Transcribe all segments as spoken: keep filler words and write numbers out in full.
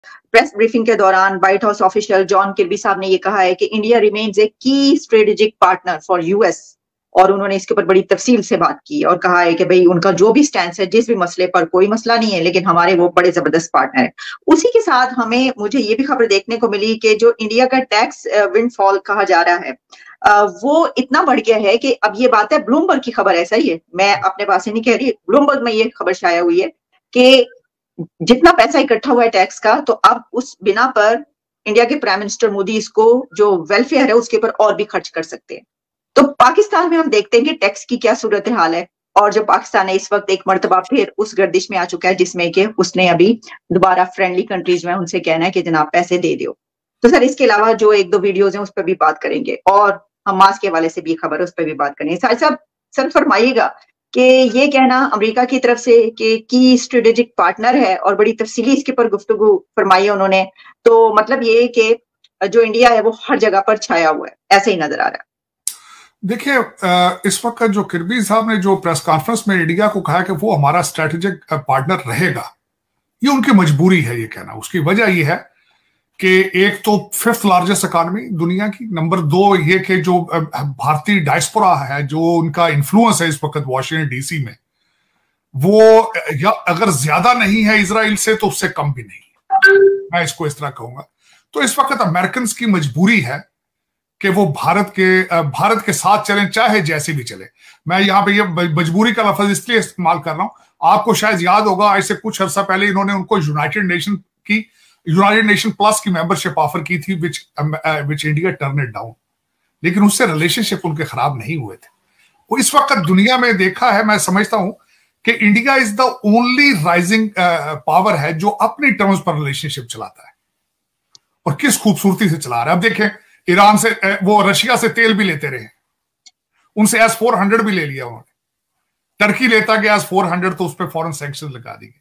Press briefing के दौरान White House official John Kirby साहब ने ये कहा है कि इंडिया रिमेन्स ए की स्ट्रेटेजिक पार्टनर फॉर यूएस, और उन्होंने इसके ऊपर बड़ी तफसील से बात की और कहा है कि भाई उनका जो भी स्टैंड है, जिस भी मसले पर कोई मसला नहीं है, लेकिन हमारे वो बड़े जबरदस्त पार्टनर है। उसी के साथ हमें मुझे ये भी खबर देखने को मिली कि जो इंडिया का टैक्स विंडफॉल कहा जा रहा है, वो इतना बढ़ गया है कि अब ये बात है, ब्लूमबर्ग की खबर है, सही है, मैं अपने पास से नहीं कह रही, ब्लूमबर्ग में ये खबर शाया हुई है कि जितना पैसा इकट्ठा हुआ है टैक्स का, तो अब उस बिना पर इंडिया के प्राइम मिनिस्टर मोदी इसको जो वेलफेयर है उसके ऊपर और भी खर्च कर सकते हैं। तो पाकिस्तान में हम देखते हैं कि टैक्स की क्या सूरत हाल है, और जो पाकिस्तान है इस वक्त एक मर्तबा फिर उस गर्दिश में आ चुका है जिसमें कि उसने अभी दोबारा फ्रेंडली कंट्रीज में उनसे कहना है कि जनाब पैसे दे दो। तो सर इसके अलावा जो एक दो वीडियोज हैं उस पर भी बात करेंगे, और हमास के हवाले से भी खबर है उस पर भी बात करेंगे। साहिब साहब सर फरमाइएगा कि ये कहना अमेरिका की तरफ से कि की स्ट्रेटेजिक पार्टनर है, और बड़ी तफसीली इसके ऊपर गुफ्तगू फरमाई है उन्होंने, तो मतलब ये कि जो इंडिया है वो हर जगह पर छाया हुआ है, ऐसे ही नजर आ रहा है। देखिए, इस वक्त जो किर्बी साहब ने जो प्रेस कॉन्फ्रेंस में इंडिया को कहा कि वो हमारा स्ट्रेटेजिक पार्टनर रहेगा, ये उनकी मजबूरी है ये कहना। उसकी वजह ये है कि एक तो फिफ्थ लार्जेस्ट इकोनॉमी दुनिया की, नंबर दो ये कि जो भारतीय डायस्पोरा है, जो उनका इन्फ्लुएंस है इस वक्त वॉशिंगटन डीसी में, वो या अगर ज्यादा नहीं है इजराइल से तो उससे कम भी नहीं, मैं इसको इस तरह कहूंगा। तो इस वक्त अमेरिकन की मजबूरी है कि वो भारत के भारत के साथ चलें, चाहे जैसे भी चले। मैं यहाँ पे ये मजबूरी का लफ्ज इसलिए इस्तेमाल कर रहा हूं, आपको शायद याद होगा आज से कुछ अर्सा पहले इन्होंने उनको यूनाइटेड नेशन की यूनाइटेड नेशन प्लस की मेंबरशिप ऑफर की थी, which which India turn it down, लेकिन उससे रिलेशनशिप उनके खराब नहीं हुए थे। वो इस वक्त दुनिया में देखा है, मैं समझता हूं कि India is the only rising power है जो अपनी टर्म्स पर रिलेशनशिप चलाता है, और किस खूबसूरती से चला रहा है। अब देखें, ईरान से वो रशिया से तेल भी लेते रहे, उनसे एस फोर हंड्रेड भी ले लिया उन्होंने। टर्की लेता गया एस फोर हंड्रेड, तो उस पर फॉरेन सैंक्शन लगा दी गई।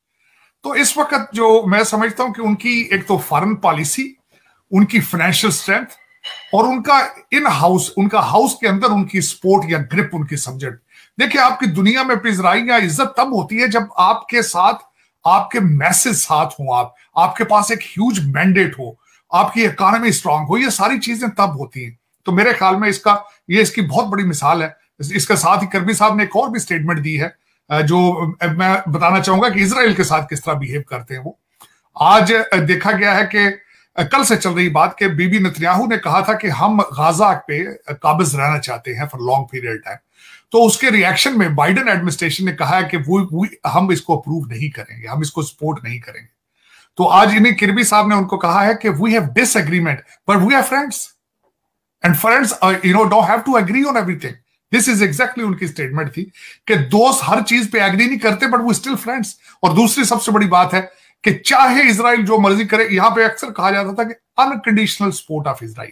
तो इस वक्त जो मैं समझता हूं कि उनकी एक तो फॉरेन पॉलिसी, उनकी फाइनेंशियल स्ट्रेंथ, और उनका इन हाउस, उनका हाउस के अंदर उनकी सपोर्ट या ग्रिप, उनकी सब्जेक्ट। देखिए, आपकी दुनिया में पिजराई या इज्जत तब होती है जब आपके साथ आपके मैसेज साथ हो, आप आपके पास एक ह्यूज मैंडेट हो, आपकी इकोनॉमी स्ट्रांग हो, ये सारी चीजें तब होती हैं। तो मेरे ख्याल में इसका ये इसकी बहुत बड़ी मिसाल है। इसके साथ ही किर्बी साहब ने एक और भी स्टेटमेंट दी है जो मैं बताना चाहूंगा कि इजराइल के साथ किस तरह बिहेव करते हैं वो। आज देखा गया है कि कल से चल रही बात कि बीबी नेतन्याहू ने कहा था कि हम गाजा पे काबिज रहना चाहते हैं फॉर लॉन्ग पीरियड टाइम, तो उसके रिएक्शन में बाइडेन एडमिनिस्ट्रेशन ने कहा है कि वो, वो हम इसको अप्रूव नहीं करेंगे, हम इसको सपोर्ट नहीं करेंगे। तो आज इन्हें किर्बी साहब ने उनको कहा है कि we have disagreement but we are friends, and friends you know don't have to agree on everything. This is exactly उनकी स्टेटमेंट थी कि दोस्त हर चीज पे एग्री नहीं करते बट वो स्टिल फ्रेंड्स। और दूसरी सबसे बड़ी बात है कि चाहे इजराइल जो मर्जी करे, यहां पे अक्सर कहा जाता था कि अनकंडीशनल सपोर्ट ऑफ इजराइल,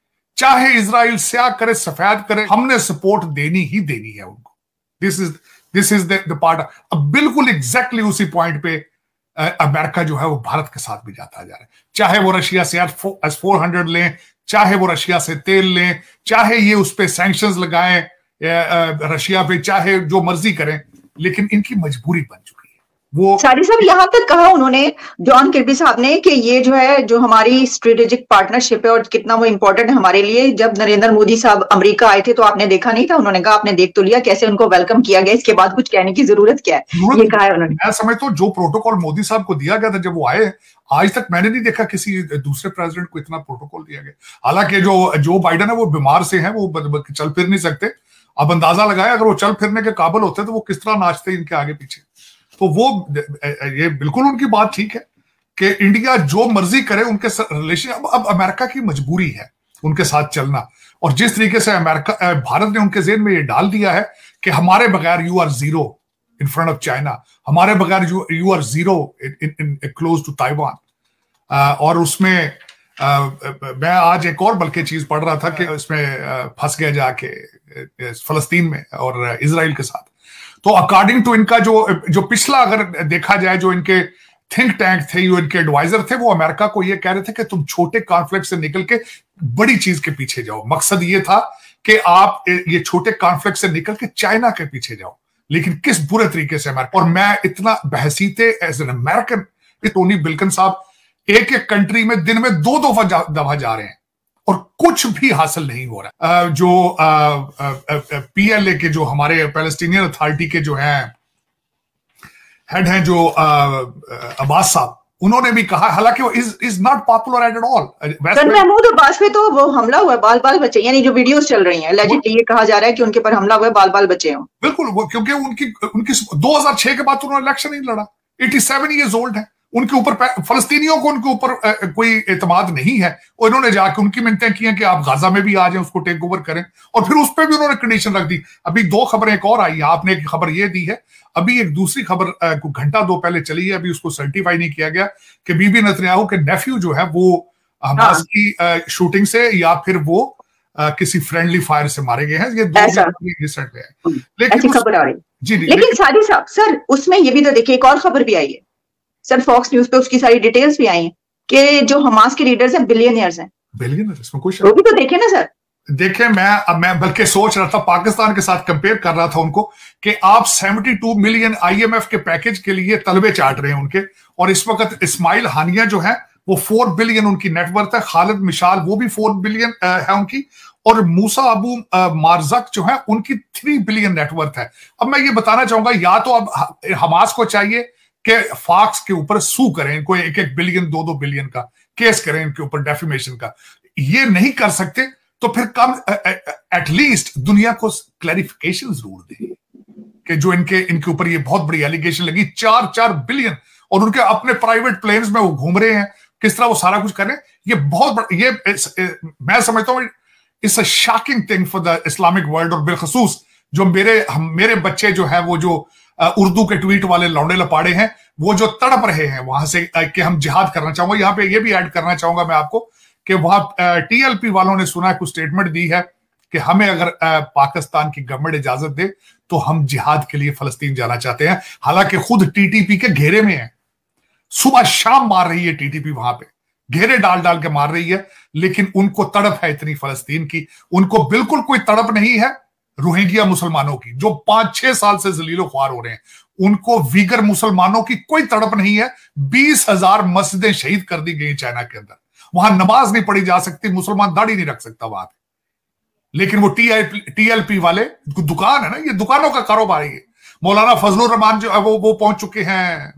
चाहे इजराइल स्याह करे सफेद करे, हमने सपोर्ट देनी ही देनी है उनको। This is this is the part. अब बिल्कुल एग्जैक्टली उसी पॉइंट पे अमेरिका जो है वो भारत के साथ भी जाता जा रहा है। चाहे वो रशिया से एस फोर हंड्रेड लें, चाहे वो रशिया से तेल लें, चाहे ये उस पर सैंक्शंस लगाएं रशिया पे, चाहे जो मर्जी करें, लेकिन इनकी मजबूरी बन चुकी है। वो सारी साहब यहाँ तक कहा उन्होंने, जॉन किर्बी साहब ने, कि ये जो है जो हमारी स्ट्रेटेजिक पार्टनरशिप है और कितना वो इंपॉर्टेंट है हमारे लिए। जब नरेंद्र मोदी साहब अमेरिका आए थे तो आपने देखा नहीं था, उन्होंने कहा आपने देख तो लिया कैसे उनको वेलकम किया गया, इसके बाद कुछ कहने की जरूरत क्या है, ये कहा है उन्होंने। मैं समझता हूँ जो प्रोटोकॉल मोदी साहब को दिया गया था जब वो आए, आज तक मैंने नहीं देखा किसी दूसरे प्रेसिडेंट को इतना प्रोटोकॉल दिया गया। हालांकि जो जो बाइडेन है वो बीमार से हैं, वो चल फिर नहीं सकते। अब अंदाजा लगाया अगर वो चल फिरने के काबिल होते तो वो किस तरह नाचते इनके आगे पीछे। तो वो ये बिल्कुल उनकी बात ठीक है कि इंडिया जो मर्जी करे उनके रिलेशन। अब अब अमेरिका की मजबूरी है उनके साथ चलना, और जिस तरीके से अमेरिका भारत ने उनके जेहन में ये डाल दिया है कि हमारे बगैर you are zero in front of China, हमारे बगैर you you are zero in in close to Taiwan. और उसमें आ, मैं आज एक और बल्कि चीज पढ़ रहा था कि उसमें फंस गया जाके फलस्तीन में और इजराइल के साथ। तो अकॉर्डिंग टू इनका जो जो पिछला अगर देखा जाए, जो इनके थिंक टैंक थे, जो इनके एडवाइजर थे, वो अमेरिका को ये कह रहे थे कि तुम छोटे कॉन्फ्लिक्ट से निकल के बड़ी चीज के पीछे जाओ। मकसद ये था कि आप ये छोटे कॉन्फ्लिक्ट से निकल के चाइना के पीछे जाओ, लेकिन किस बुरे तरीके से अमेरिका। और मैं इतना बहसीते as an American, Tony Blinken साहब एक एक कंट्री में दिन में दो दो दफा जा रहे हैं और कुछ भी हासिल नहीं हो रहा है। जो पीएलए के जो हमारे पैलेस्टीनियन अथॉरिटी के जो हैं हेड हैं जो अब्बास साहब, उन्होंने भी कहा, हालांकि वो is is not popular at all. Sir Mahmoud Abbas पे तो वो हमला हुआ है, बाल बाल बचे, यानी जो वीडियोस चल रही हैं allegedly ये कहा जा रहा है कि उनके पर हमला हुआ है, बाल बाल बचे हों। बिल्कुल, वो क्योंकि उनकी उनकी दो हज़ार छह के बाद उन्होंने इलेक्शन नहीं लड़ा, सत्तासी इयर्स ओल्ड है, उनके ऊपर फलस्तीनियों को उनके ऊपर कोई एतमाद नहीं है। और इन्होंने जाके उनकी मिन्नतें की हैं कि आप गाजा में भी आ जाएं, उसको टेक ओवर करें, और फिर उस पर भी उन्होंने कंडीशन रख दी। अभी दो खबरें एक और आई है, आपने एक खबर ये दी है, अभी एक दूसरी खबर कुछ घंटा दो पहले चली है, अभी उसको सर्टिफाई नहीं किया गया, कि बीबी नेतन्याहू के नेफ्यू जो है वो हमास की शूटिंग से या फिर वो किसी फ्रेंडली फायर से मारे गए हैं। ये दो रिसेंट है, लेकिन खबर आ रही जी जी लेकिन सादी साहब सर उसमें ये भी तो देखिए, एक और खबर भी आई है सर, फॉक्स न्यूज पे उसकी सारी डिटेल्स भी आई हैं कि जो हमास के लीडर्स हैं बिलियनियर्स हैं। बिलियनियर्स इसमें कुछ वो भी तो देखे ना सर। देखे, मैं अब मैं बल्कि सोच रहा था, पाकिस्तान के साथ कंपेयर कर रहा था उनको, कि आप बहत्तर मिलियन आईएमएफ के पैकेज के लिए तलबे चाट रहे हैं उनके, और इस वक्त इस्माइल हानिया जो है वो फोर बिलियन उनकी नेटवर्थ है, खालिद मिशाल वो भी फोर बिलियन है उनकी, और मूसा अबू मारजक जो है उनकी थ्री बिलियन नेटवर्थ है। अब मैं ये बताना चाहूंगा, या तो अब हमास को चाहिए कि फॉक्स के ऊपर सू करें, इनको एक एक बिलियन दो दो बिलियन का केस करें इनके ऊपर डेफिमेशन का, ये नहीं कर सकते तो फिर कम एटलीस्ट दुनिया को क्लैरिफिकेशन जरूर दें कि जो इनके इनके ऊपर ये बहुत बड़ी एलिगेशन लगी, चार चार बिलियन, और उनके अपने प्राइवेट प्लेन्स में वो घूम रहे हैं, किस तरह वो सारा कुछ कर रहे हैं, ये बहुत बड़ा, ये इस, मैं समझता हूं it's a shocking thing for the Islamic world, और बिलखसूस जो मेरे हम मेरे बच्चे जो है वो जो उर्दू के ट्वीट वाले लौंडे लपाड़े हैं, वो जो तड़प रहे हैं वहां से कि हम जिहाद करना चाहूंगा। यहां पे ये भी ऐड करना चाहूंगा मैं आपको कि वहां टीएलपी वालों ने सुना कुछ स्टेटमेंट दी है कि हमें अगर पाकिस्तान की गवर्नमेंट इजाजत दे तो हम जिहाद के लिए फलस्तीन जाना चाहते हैं, हालांकि खुद टीटीपी के घेरे में है, सुबह शाम मार रही है टीटीपी, वहां पे घेरे डाल डाल के मार रही है, लेकिन उनको तड़प है इतनी फलस्तीन की, उनको बिल्कुल कोई तड़प नहीं है रोहिंग्या मुसलमानों की जो पांच छह साल से जलीलो ख्वार हो रहे हैं, उनको वीगर मुसलमानों की कोई तड़प नहीं है। बीस हजार मस्जिदें शहीद कर दी गई चाइना के अंदर, वहां नमाज नहीं पढ़ी जा सकती, मुसलमान दाढ़ी नहीं रख सकता वहां पे, लेकिन वो टीएलपी वाले दुकान है ना, ये दुकानों का कारोबार है। मौलाना फजलुर रहमान जो है वो वो पहुंच चुके हैं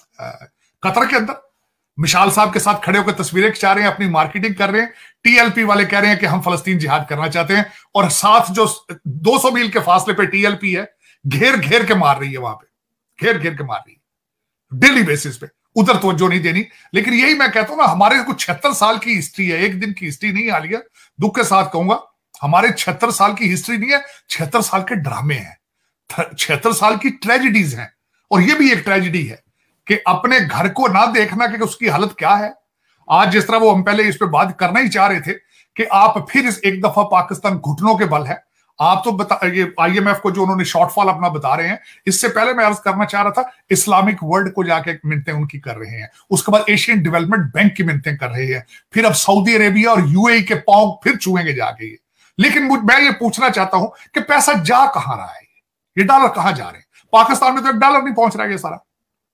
कतर के अंदर, मिशाल साहब के साथ खड़े होकर तस्वीरें खिंचा रहे हैं, अपनी मार्केटिंग कर रहे हैं। टीएलपी वाले कह रहे हैं कि हम फलस्तीन जिहाद करना चाहते हैं, और साथ जो दो सौ मील के फासले पे टीएलपी है, घेर घेर के मार रही है वहां पे, घेर घेर के मार रही है डेली बेसिस पे, उधर तवज्जो नहीं देनी। लेकिन यही मैं कहता हूं ना, हमारे कुछ छिहत्तर साल की हिस्ट्री है, एक दिन की हिस्ट्री नहीं आलिया, दुख के साथ कहूंगा, हमारे छिहत्तर साल की हिस्ट्री नहीं है, छिहत्तर साल के ड्रामे हैं, छिहत्तर साल की ट्रेजिडीज हैं, और ये भी एक ट्रेजिडी है कि अपने घर को ना देखना कि उसकी हालत क्या है। आज जिस तरह वो हम पहले इस पे बात करना ही चाह रहे थे कि आप फिर इस एक दफा पाकिस्तान घुटनों के बल है, आप तो बता ये आईएमएफ को जो उन्होंने शॉर्टफॉल अपना बता रहे हैं, इससे पहले मैं अर्ज करना चाह रहा था इस्लामिक वर्ल्ड को जाके मिन्नतें उनकी कर रहे हैं, उसके बाद एशियन डेवलपमेंट बैंक की मिन्नतें कर रहे हैं, फिर अब सऊदी अरेबिया और यूएई के पांव फिर छुएंगे जाके ये। लेकिन मैं ये पूछना चाहता हूं कि पैसा जा कहां रहा है, ये डॉलर कहां जा रहे हैं? पाकिस्तान में तो एक डॉलर नहीं पहुंच रहा है ये सारा।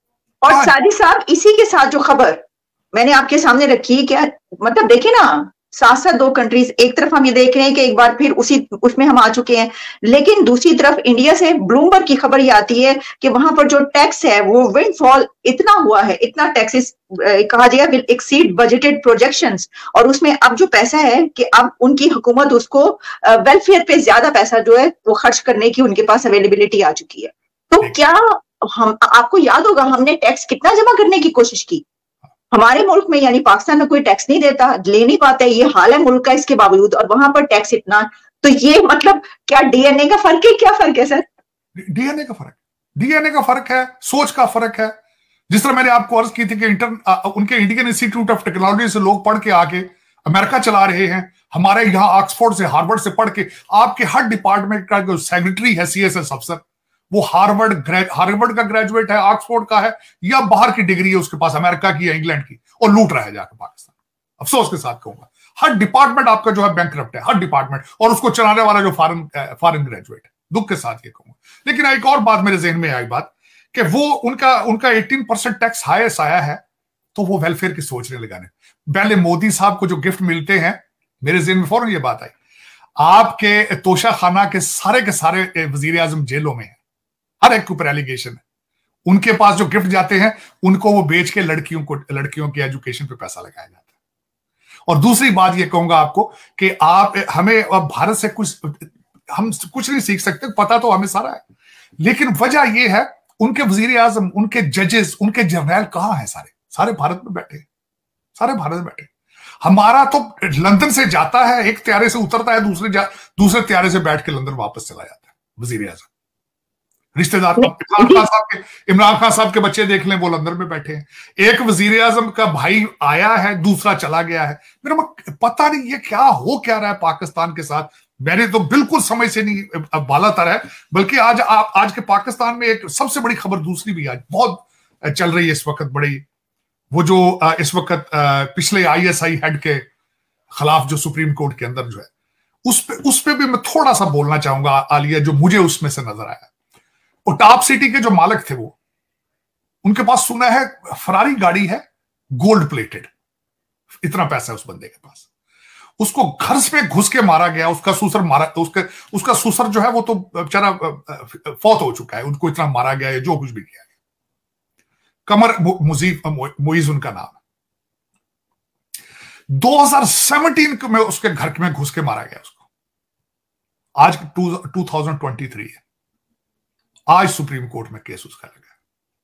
और सादी साहब इसी के साथ जो खबर मैंने आपके सामने रखी है, क्या मतलब देखिए ना, साथ साथ दो कंट्रीज, एक तरफ हम ये देख रहे हैं कि एक बार फिर उसी उसमें हम आ चुके हैं, लेकिन दूसरी तरफ इंडिया से ब्लूमबर्ग की खबर ये आती है कि वहां पर जो टैक्स है वो विंडफॉल इतना हुआ है, इतना टैक्सेस कहा जाएगा विल एक्सीड बजटेड प्रोजेक्शंस, और उसमें अब जो पैसा है कि अब उनकी हुकूमत उसको वेलफेयर पे ज्यादा पैसा जो है वो खर्च करने की उनके पास अवेलेबिलिटी आ चुकी है। तो क्या हम, आपको याद होगा हमने टैक्स कितना जमा करने की कोशिश की, हमारे मुल्क में यानी पाकिस्तान में कोई टैक्स नहीं देता, ले नहीं पाता, ये हाल है मुल्क का इसके बावजूद, और वहां पर टैक्स इतना, तो ये मतलब क्या डीएनए का फर्क है? क्या फर्क है सर? डीएनए का फर्क, डीएनए का फर्क है, सोच का फर्क है। जिस तरह मैंने आपको अर्ज की थी कि इंटर उनके इंडियन इंस्टीट्यूट ऑफ टेक्नोलॉजी से लोग पढ़ के आके अमेरिका चला रहे हैं, हमारे यहाँ ऑक्सफोर्ड से हार्वर्ड से पढ़ के आपके हर डिपार्टमेंट का जो सेक्रेटरी है सीएसएस अफसर, वो हार्वर्ड हार्वर्ड का ग्रेजुएट है, ऑक्सफोर्ड का है, या बाहर की डिग्री है उसके पास, अमेरिका की या इंग्लैंड की, और लूट रहा है जाकर पाकिस्तान। अफसोस के साथ कहूंगा हर डिपार्टमेंट आपका जो है बैंकरप्ट है, हर डिपार्टमेंट, और उसको चलाने वाला जो फॉरेन फॉरेन ग्रेजुएट है, दुख के साथ ये कहूंगा। लेकिन एक और बात मेरे जहन में आई बात कि वो उनका उनका अठारह परसेंट टैक्स हाईएस्ट आया है तो वो वेलफेयर की सोचने लगाने। पहले मोदी साहब को जो गिफ्ट मिलते हैं, मेरे ज़हन में फौरन ये बात आई, आपके तोशा खाना के सारे के सारे वजीर आजम जेलों में है, हर एक के ऊपर एलिगेशन है, उनके पास जो गिफ्ट जाते हैं उनको वो बेच के लड़कियों को लड़कियों की एजुकेशन पे पैसा लगाया जाता है। और दूसरी बात ये कहूंगा आपको कि आप हमें अब भारत से कुछ हम कुछ नहीं सीख सकते, पता तो हमें सारा है, लेकिन वजह यह है उनके वजीर आजम, उनके जजेस, उनके जर्नैल कहां हैं? सारे सारे भारत में बैठे, सारे भारत में बैठे। हमारा तो लंदन से जाता है, एक त्यारे से उतरता है, दूसरे दूसरे त्यारे से बैठ के लंदन वापस चला जाता है वजीर आजम। रिश्तेदार इमरान खान साहब के इमरान खान साहब के बच्चे देख लें, वो लंदन में बैठे हैं। एक वजीर आजम का भाई आया है, दूसरा चला गया है। मेरा पता नहीं ये क्या हो क्या रहा है पाकिस्तान के साथ। मैंने तो बिल्कुल समझ से नहीं बाला तर है। बल्कि आज आप आज के पाकिस्तान में एक सबसे बड़ी खबर दूसरी भी आज बहुत चल रही है इस वक्त, बड़ी, वो जो इस वक्त पिछले आईएसआई हेड के खिलाफ जो सुप्रीम कोर्ट के अंदर जो है, उस पे उस पे भी मैं थोड़ा सा बोलना चाहूंगा आलिया, जो मुझे उसमें से नजर आया। और टॉप सिटी के जो मालिक थे, वो उनके पास सुना है फरारी गाड़ी है, गोल्ड प्लेटेड, इतना पैसा है उस बंदे के पास। उसको घर से घुस के मारा गया, उसका ससुर मारा, उसके उसका ससुर जो है वो तो बेचारा फौत हो चुका है, उनको इतना मारा गया है, जो कुछ भी किया है। कमर मुजीब मुइज उनका नाम है। दो हज़ार सत्रह में उसके घर में घुस के मारा गया उसको। आज टू थाउजेंड ट्वेंटी थ्री है, आज सुप्रीम कोर्ट में केस उसका लगा।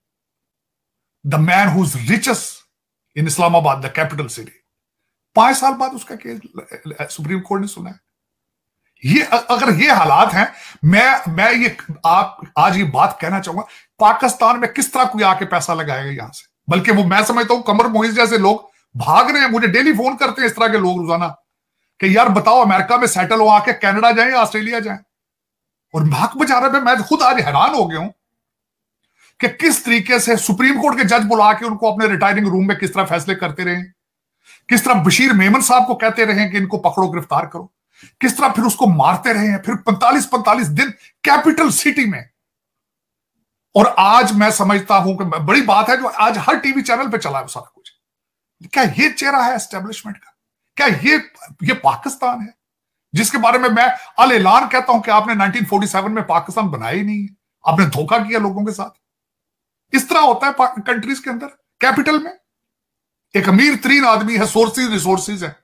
The man who is richest in Islamabad, the capital city, पांच साल बाद उसका केस सुप्रीम कोर्ट ने सुना है। ये अगर ये हालात हैं, मैं मैं ये आप आज ये बात कहना चाहूंगा, पाकिस्तान में किस तरह कोई आके पैसा लगाएगा यहां से। बल्कि वो मैं समझता हूं कमर मोइज जैसे लोग भाग रहे हैं। मुझे डेली फोन करते हैं इस तरह के लोग रोजाना कि यार बताओ अमेरिका में सेटल हो आके कनाडा जाएं या ऑस्ट्रेलिया जाएं। और भाग बेचारे पे मैं खुद आज हैरान हो गया हूं कि किस तरीके से सुप्रीम कोर्ट के जज बुला के उनको अपने रिटायरिंग रूम में किस तरह फैसले करते रहे, किस तरह बशीर मेमन साहब को कहते रहे कि इनको पकड़ो, गिरफ्तार करो, किस तरह फिर उसको मारते रहे हैं, फिर पैंतालीस पैंतालीस दिन कैपिटल सिटी में। और आज मैं समझता हूं कि बड़ी बात है जो आज हर टीवी चैनल पे चला है सारा कुछ। क्या ये चेहरा है एस्टेब्लिशमेंट का? क्या ये ये पाकिस्तान है जिसके बारे में मैं अल ऐलान कहता हूं कि आपने नाइनटीन फोर्टी सेवन में पाकिस्तान बनाया ही नहीं है, आपने धोखा किया लोगों के साथ। इस तरह होता है कंट्रीज के अंदर। कैपिटल में एक अमीर तरीन आदमी है, सोर्सेज रिसोर्सेज है,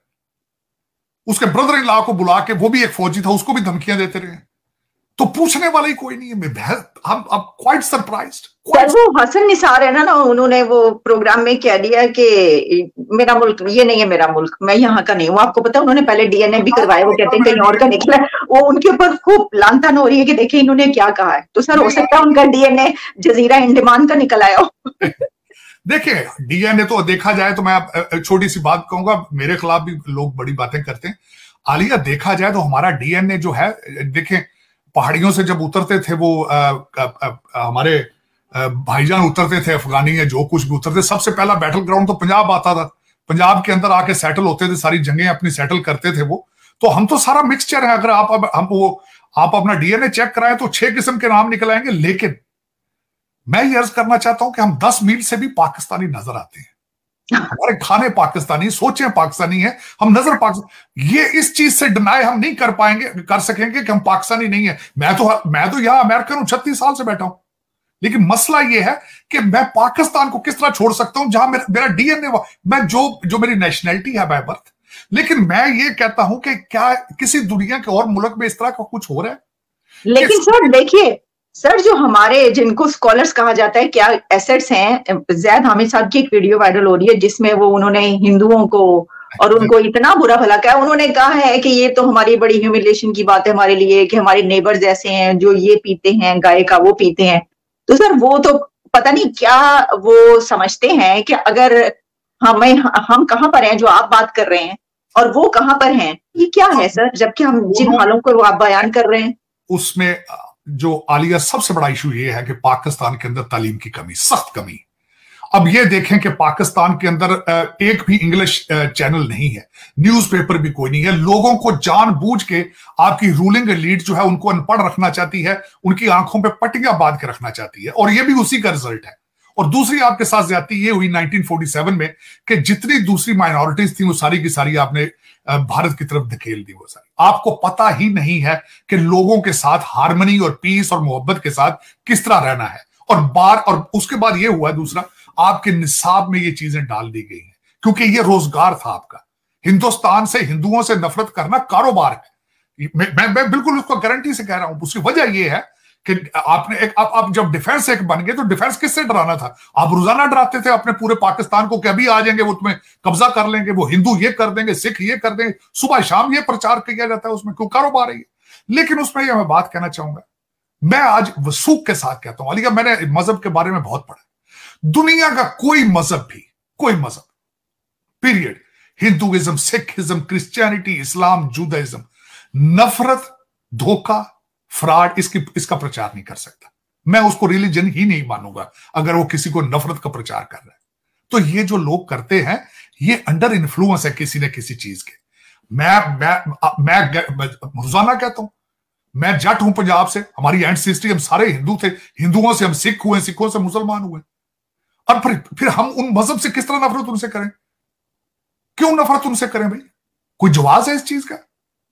उसके ब्रदर इन लॉ को बुला के, वो भी एक फौजी था, उसको भी धमकियां देते रहे, तो पूछने वाला ही कोई नहीं है। मैं हम अब क्वाइट सरप्राइज्ड। सर वो हसन निसार है ना ना उन्होंने वो प्रोग्राम में कह दिया कि मेरा मुल्क ये नहीं है, मेरा मुल्क, मैं यहाँ का नहीं हूँ। आपको पता है उन्होंने पहले डीएनए भी करवाया, वो कहते हैं कहीं और का निकला। वो उनके ऊपर खूब लानतान हो रही है कि देखिए इन्होंने क्या कहा है। तो सर हो सकता है उनका डीएनए जजीरा अंडमान का निकल आया हो। देखिए डीएनए तो देखा जाए तो मैं छोटी सी बात कहूंगा, मेरे खिलाफ भी लोग बड़ी बातें करते हैं। आलिया देखा जाए तो हमारा डीएनए जो है, देखें पहाड़ियों से जब उतरते थे वो आ, आ, आ, हमारे भाईजान उतरते थे, अफगानी या जो कुछ भी उतरते, सबसे पहला बैटल ग्राउंड तो पंजाब आता था। पंजाब के अंदर आके सेटल होते थे, सारी जंगें अपनी सेटल करते थे वो। तो हम तो सारा मिक्सचर है। अगर आप हम वो आप अपना डीएनए चेक कराएं तो छह किस्म के नाम निकल आएंगे। लेकिन मैं ये अर्ज करना चाहता हूं कि हम दस मील से भी पाकिस्तानी नजर आते हैं। हमारे खाने पाकिस्तानी, सोचें पाकिस्तानी है, हम नजर पाकिस्तानी। ये इस चीज से डिनाई हम नहीं कर पाएंगे, कर सकेंगे कि हम पाकिस्तानी नहीं है। मैं तो मैं तो यहां अमेरिकन हूं, छत्तीस साल से बैठा हूं। लेकिन मसला ये है कि मैं पाकिस्तान को किस तरह छोड़ सकता हूं जहां मेरा, मेरा डीएनए, मैं जो जो मेरी नेशनैलिटी है बाय बर्थ। लेकिन मैं ये कहता हूं कि क्या किसी दुनिया के और मुल्क में इस तरह का कुछ हो रहा है? लेकिन सर देखिए सर, जो हमारे जिनको स्कॉलर्स कहा जाता है, क्या एसेट्स हैं। जैद हामिद साहब की एक वीडियो वायरल हो रही है जिसमें वो उन्होंने हिंदुओं को और उनको इतना बुरा भला कहा। उन्होंने कहा है कि ये तो हमारी बड़ी ह्यूमिलेशन की बात है हमारे लिए कि हमारे नेबर्स ऐसे हैं जो ये पीते हैं, गाय का वो पीते हैं। तो सर वो तो पता नहीं क्या वो समझते हैं कि अगर हमें हम कहाँ पर हैं जो आप बात कर रहे हैं और वो कहाँ पर हैं, ये क्या है सर? जबकि हम जिन हालों को आप बयान कर रहे हैं, उसमें जो आलिया सबसे बड़ा इशू ये है कि पाकिस्तान के अंदर तालीम की कमी, सख्त कमी। अब ये देखें कि पाकिस्तान के अंदर एक भी इंग्लिश चैनल नहीं है, न्यूज़पेपर भी कोई नहीं है। लोगों को जानबूझ के आपकी रूलिंग एलीट जो है उनको अनपढ़ रखना चाहती है, उनकी आंखों पे पट्टियां बांध के रखना चाहती है, और ये भी उसी का रिजल्ट है। और दूसरी आपके साथ ज्यादती ये हुई नाइनटीन फोर्टी सेवन में कि जितनी दूसरी माइनॉरिटीज थी वो सारी की सारी आपने भारत की तरफ धकेल दी। वो सारी आपको पता ही नहीं है कि लोगों के साथ हार्मनी और पीस और मोहब्बत के साथ किस तरह रहना है। और बार और उसके बाद ये हुआ दूसरा, आपके निसाब में ये चीजें डाल दी गई हैं क्योंकि ये रोजगार था आपका। हिंदुस्तान से हिंदुओं से नफरत करना कारोबार है। मैं, मैं, मैं बिल्कुल उसको गारंटी से कह रहा हूं। उसकी वजह यह है कि आपने एक आप, आप जब डिफेंस एक बन गए तो डिफेंस किससे डराना था? आप रोजाना डराते थे अपने पूरे पाकिस्तान को कि अभी आ जाएंगे वो तुम्हें कब्जा कर लेंगे, वो हिंदू ये कर देंगे, सिख ये कर देंगे, सुबह शाम ये प्रचार किया जाता है उसमें, क्यों? कारोबार है। लेकिन उसमें यह मैं बात कहना चाहूंगा, मैं आज वसूख के साथ कहता हूं, अली मैंने मजहब के बारे में बहुत पढ़ा, दुनिया का कोई मजहब भी, कोई मजहब पीरियड, हिंदुइज्म, सिखिज्म, क्रिश्चियनिटी, इस्लाम, जूदाइज्म, नफरत, धोखा, फ्रॉड इसकी इसका प्रचार नहीं कर सकता। मैं उसको रिलीजन ही नहीं मानूंगा अगर वो किसी को नफरत का प्रचार कर रहा है। तो ये जो लोग करते हैं ये अंडर इन्फ्लुएंस है किसी न किसी चीज के। मैं मैं मैं रोजाना कहता हूं, मैं जट हूं पंजाब से, हमारी एंसेस्ट्री, हम सारे हिंदू थे, हिंदुओं से हम सिख हुए, सिखों से मुसलमान हुए, और फिर फिर हम उन मजहब से किस तरह नफरत उनसे करें? क्यों नफरत उनसे करें भाई? कोई जवाब है इस चीज का?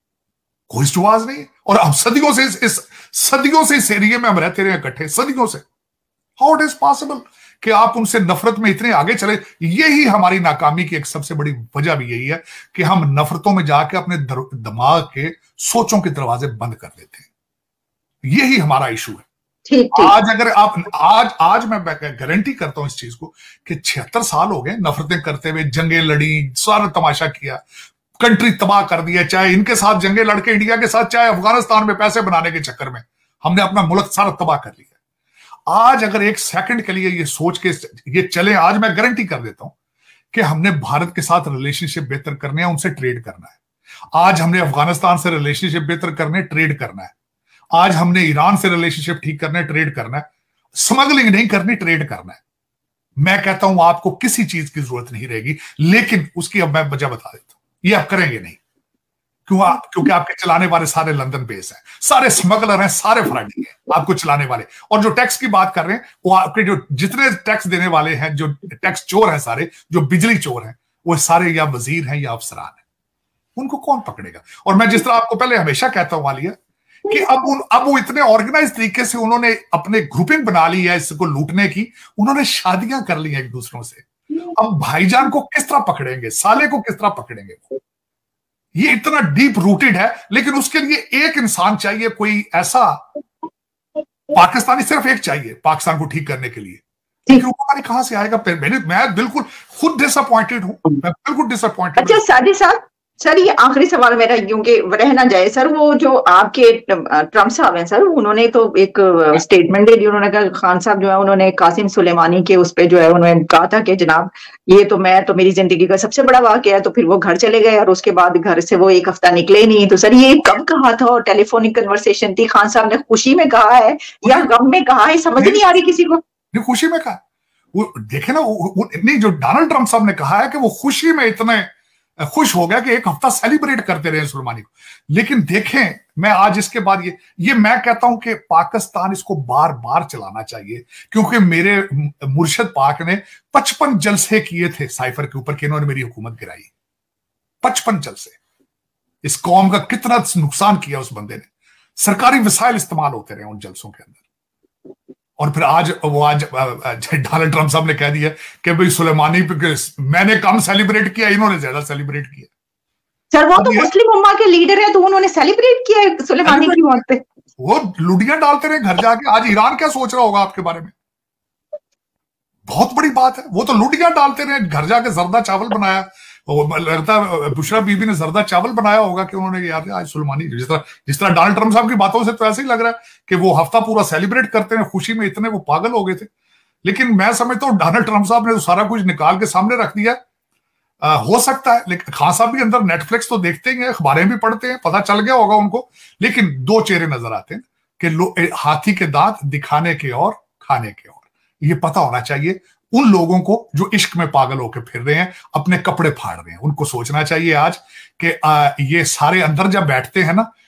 कोई जवाब नहीं है। और हम सदियों से इस, इस सदियों से इस एरिया में हम रहते रहे इकट्ठे, सदियों से। हाउ इट इज पॉसिबल कि आप उनसे नफरत में इतने आगे चले? यही हमारी नाकामी की एक सबसे बड़ी वजह भी यही है कि हम नफरतों में जाके अपने दिमाग के सोचों के दरवाजे बंद कर देते हैं। यही हमारा इशू है। ठीक, ठीक। आज अगर आप आज आज मैं गारंटी करता हूं इस चीज को कि छिहत्तर साल हो गए नफरतें करते हुए, जंगें लड़ी, सारा तमाशा किया, कंट्री तबाह कर दिया, चाहे इनके साथ जंगें लड़के इंडिया के साथ, चाहे अफगानिस्तान में पैसे बनाने के चक्कर में हमने अपना मुल्क सारा तबाह कर लिया। आज अगर एक सेकंड के लिए ये सोच के ये चले, आज मैं गारंटी कर देता हूं कि हमने भारत के साथ रिलेशनशिप बेहतर करने हैं, उनसे ट्रेड करना है। आज हमने अफगानिस्तान से रिलेशनशिप बेहतर करने, ट्रेड करना है। आज हमने ईरान से रिलेशनशिप ठीक करना है, ट्रेड करना है। स्मगलिंग नहीं करनी, ट्रेड करना है। मैं कहता हूं आपको किसी चीज की जरूरत नहीं रहेगी, लेकिन उसकी अब मैं वजह बता देता हूं, ये आप करेंगे नहीं। क्यों? आप क्योंकि आपके चलाने वाले सारे लंदन बेस हैं, सारे स्मगलर हैं, सारे फ्रॉडी हैं आपको चलाने वाले। और जो टैक्स की बात कर रहे हैं, वो आपके जो जितने टैक्स देने वाले हैं, जो टैक्स चोर हैं सारे, जो बिजली चोर हैं, वो सारे या वजीर हैं या अफसरान हैं। उनको कौन पकड़ेगा? और मैं जिस तरह आपको पहले हमेशा कहता हूं वालिया कि अब उन अब वो इतने ऑर्गेनाइज तरीके से उन्होंने अपने ग्रुपिंग बना ली है इसको लूटने की, उन्होंने शादियां कर ली हैं एक दूसरों से। अब भाईजान को किस तरह पकड़ेंगे, साले को किस तरह पकड़ेंगे? ये इतना डीप रूटेड है। लेकिन उसके लिए एक इंसान चाहिए, कोई ऐसा पाकिस्तानी सिर्फ एक चाहिए पाकिस्तान को ठीक करने के लिए। लेकिन वो पता नहीं कहां से आएगा। मैंने मैं बिल्कुल खुद डिसअपॉइंटेड हूं, मैं बिल्कुल डिसअपॉइंटेड। अच्छा सादी साहब, सर ये आखिरी सवाल मेरा, क्योंकि रह ना जाए सर, वो जो आपके ट्रम्प साहब हैं सर, उन्होंने तो एक स्टेटमेंट दे दी। उन्होंने कहा, खान साहब जो है उन्होंने कासिम सुलेमानी के उस पे जो है उन्होंने कहा था कि जनाब ये तो मैं तो मेरी जिंदगी का सबसे बड़ा वाकया है। तो फिर वो घर चले गए और उसके बाद घर से वो एक हफ्ता निकले नहीं। तो सर ये कब कहा था और टेलीफोनिक कन्वर्सेशन थी? खान साहब ने खुशी में कहा है या गम में कहा है? समझ नहीं आ रही किसी को। खुशी में कहा, वो देखे ना, वो नहीं, जो डोनाल्ड ट्रम्प साहब ने कहा है कि वो खुशी में इतने खुश हो गया कि एक हफ्ता सेलिब्रेट करते रहे सुलेमानी को। लेकिन देखें, मैं आज इसके बाद ये ये मैं कहता हूं कि पाकिस्तान इसको बार बार चलाना चाहिए, क्योंकि मेरे मुर्शद पाक ने पचपन जलसे किए थे साइफर के ऊपर कि इन्होंने मेरी हुकूमत गिराई। पचपन जलसे, इस कौम का कितना नुकसान किया उस बंदे ने। सरकारी वसाइल इस्तेमाल होते रहे उन जलसों के अंदर। और फिर आज वो आज डोनाल्ड ट्रम्प साहब ने कह दिया कि भाई सुलेमानी पे मैंने कम सेलिब्रेट किया, इन्होंने ज्यादा सेलिब्रेट किया। सर वो तो मुस्लिम उम्मा के लीडर है, तो उन्होंने सेलिब्रेट किया सुलेमानी की मौत पे। वो लुडियां डालते रहे घर जाके। आज ईरान क्या सोच रहा होगा आपके बारे में? बहुत बड़ी बात है। वो तो लुडियां डालते रहे घर जाके, जर्दा चावल बनाया, लगता है बुशरा बीबी ने जर्दा चावल बनाया होगा कि उन्होंने यार आज सुलेमानी, जिस तरह जिस तरह डोनाल्ड ट्रम्प साहब की बातों से तो ऐसे ही लग रहा है कि वो हफ्ता पूरा सेलिब्रेट करते हैं खुशी में, इतने वो पागल हो गए थे। लेकिन मैं समझता हूँ डोनाल्ड ट्रम्प साहब ने तो सारा कुछ निकाल के सामने रख दिया। आ, हो सकता है, लेकिन खान साहब भी अंदर नेटफ्लिक्स तो देखते ही हैं, अखबारें भी पढ़ते हैं, पता चल गया होगा उनको। लेकिन दो चेहरे नजर आते हैं कि हाथी के दांत दिखाने के और खाने के और। ये पता होना चाहिए उन लोगों को जो इश्क में पागल होकर फिर रहे हैं, अपने कपड़े फाड़ रहे हैं। उनको सोचना चाहिए आज कि आ, ये सारे अंदर जब बैठते हैं ना,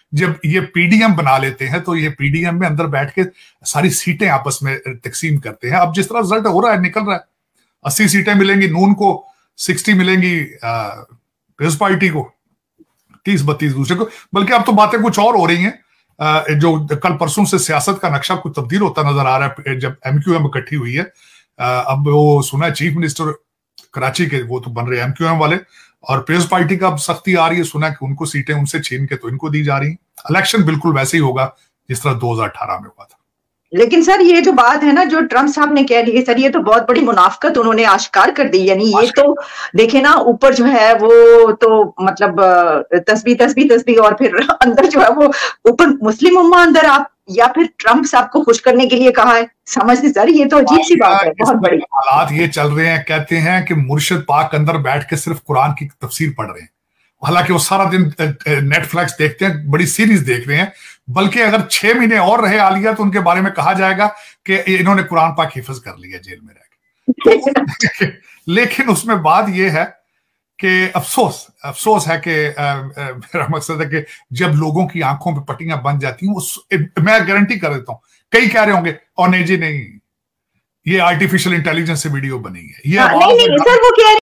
जब ये पीडीएम बना लेते हैं तो ये पीडीएम में अंदर बैठ के सारी सीटें आपस में तकसीम करते हैं। अब जिस तरह रिजल्ट हो रहा है, निकल रहा है, अस्सी सीटें मिलेंगी नून को, सिक्सटी मिलेंगी पीपल्स पार्टी को, तीस बत्तीस दूसरे को। बल्कि अब तो बातें कुछ और हो रही हैं। जो कल परसों से सियासत का नक्शा कुछ तब्दील होता नजर आ रहा है जब एमक्यूएम इकट्ठी हुई है। अब वो सुना चीफ मिनिस्टर कराची के वो तो बन रहे एमक्यूएम वाले, और पीपल्स पार्टी का अब सख्ती आ रही है, सुना कि उनको सीटें उनसे छीन के तो इनको दी जा रही हैं। इलेक्शन बिल्कुल वैसे ही होगा जिस तरह दो हज़ार अठारह में हुआ था। लेकिन सर ये जो बात है ना जो ट्रम्प साहब ने कह दी है सर, ये तो बहुत बड़ी मुनाफकत उन्होंने आश्कार कर दी। यानी ये तो देखे ना, ऊपर जो है वो तो मतलब तस्बीह तस्बीह तस्बीह और फिर अंदर जो है वो ऊपर मुस्लिम उम्मा अंदर आप या फिर ट्रम्प साहब को खुश करने के लिए कहा है। समझते सर, ये तो अजीब सी बात है, बहुत बड़ी हालात ये चल रहे हैं। कहते हैं कि मुर्शिद पाक अंदर बैठ के सिर्फ कुरान की तफसीर पढ़ रहे हैं, हालांकि वो सारा दिन नेटफ्लिक्स देखते हैं, बड़ी सीरीज देख रहे हैं। बल्कि अगर छह महीने और रहे आलिया तो उनके बारे में कहा जाएगा कि इन्होंने कुरान पाक हिफ्ज कर लिया जेल में रह के। लेकिन उसमें बात यह है कि अफसोस अफसोस है कि मेरा मकसद है कि जब लोगों की आंखों पे पट्टियां बन जाती हैं, मैं गारंटी कर देता हूं, कई कह रहे होंगे और नहीं जी नहीं, ये आर्टिफिशियल इंटेलिजेंस से वीडियो बनी है, ये नहीं नहीं सर वो कह